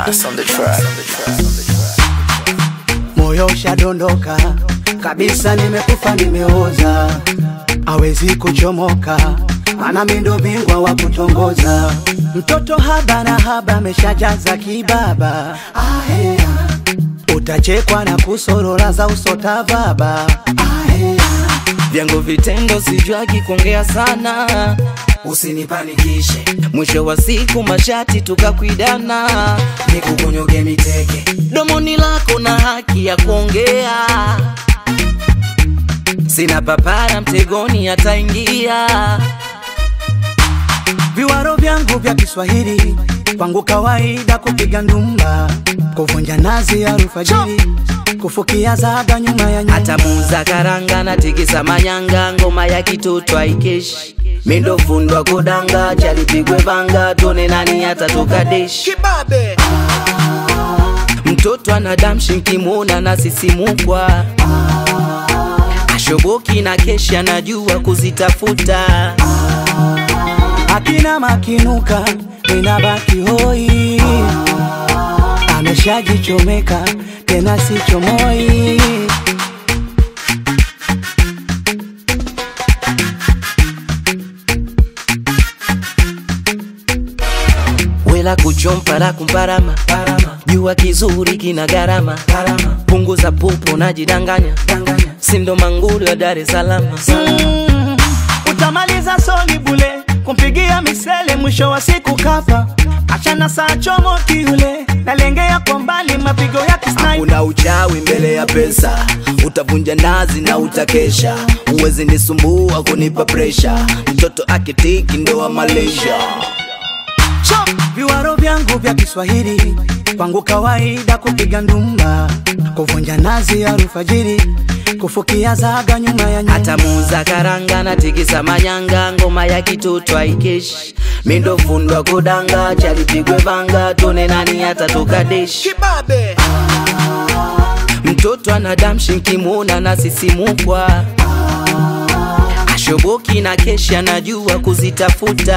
Bass on the track. Moyo ushadondoka kabisa, nimekufa nimeoza, hawezi kuchomoka, maana mimi ndo bingwa wa kutongoza. Mtoto haba na haba ameshajaza kibaba, utachekwa na kusorora za usota baba. Vyangu vitendo sijuagi kuongea sana, usinipanikishe. Mwisho wa siku mashati tukakuidana, nikukunyoge miteke. Domoni lako na haki ya kuongea, sina papara mtegoni ataingia. Viwaro vyangu vya Kiswahili kwangu kawaida, kupiga ndumba, kuvunja nazi ya alfajiri, kufukia zaga nyuma ya nyumba. Hata muza karanga na tikisa manyanga, ngoma ya kitoto haikeshi. Mindo fundwa kudanga, chalipigwe banga, tuone nani atatoka deshi. Kibabe mtoto anadamshi nkimuna na sisimukwa, ashoboki na keshi anajua kuzitafuta. akina makinuka ninabaki hoi, ameshajichomeka tena si chomoi. Wela kuchompa la kumparama, jua kizuri kina garama, punguza pupo na jidanganya, sindo manguli wa Dar es Salaam. Utamaliza soli bule, kumpigia misele mwisho wa siku kafa. Achana saa chomo kiule, nalengea kwa mbali mapigo ya kisniper. Hakuna uchawi mbele ya pesa, utavunja nazi na utakesha. Uwezi nisumbua kunipa pressure, mtoto akitiki ndo wa Malaysia. Viwaro vyangu vya Kiswahili kwangu kawaida, kupiga ndumba, kuvunja nazi ya alfajiri, kufukia zaga nyuma ya nyumba. Hata muza karanga na tikisa manyanga, ngoma ya kitoto haikeshi. Mindo fundwa kudanga, chalipigwe banga, tuone nani atatoka deshi. Kibabe mtoto anadamshi nkimuna na sisimukwa, ashoboki na keshi anajua kuzitafuta.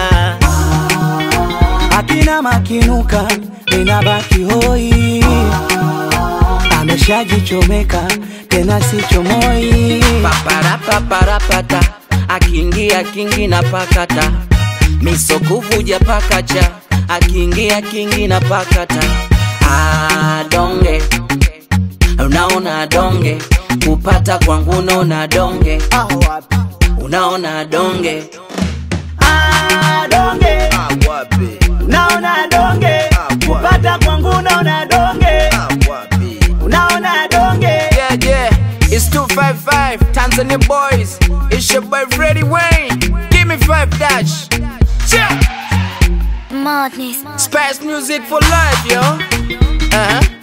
akina makinuka ninabaki hoi, ameshajichomeka tena si chomoi. Papara papara pata, akiingia kingi na pakata, misokuvuja pakacha, akiingia kingi na pakata. Donge, unaona donge, kupata kwangu unaona donge, unaona donge. Donge, naona donge, kupata kwangu unaona donge, unaona donge. Yeah, it's 255 Tanzania boys. It's your boy Freddie Wayne. Give me 5 dash. Yeah. Madness. Spice music for life, yo.